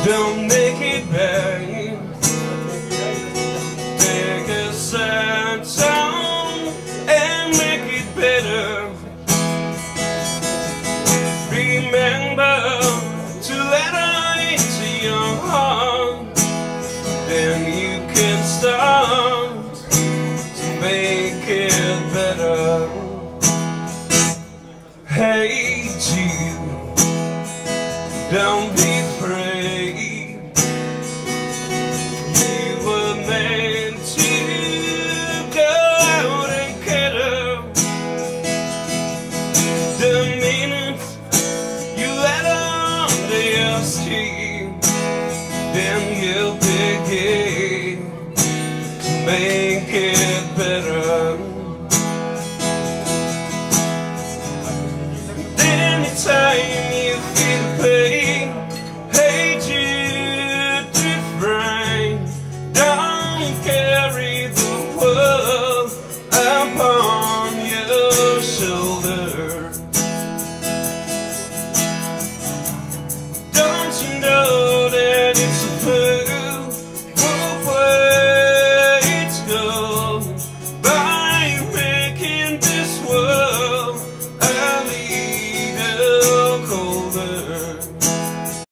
Don't make it bad. Take a sad song and make it better. Remember to let her into your heart. Then you can start to make it better. Hey Jude, don't be afraid. You were meant to go out and get her. The minute you let her under your skin, then you'll begin to make it better.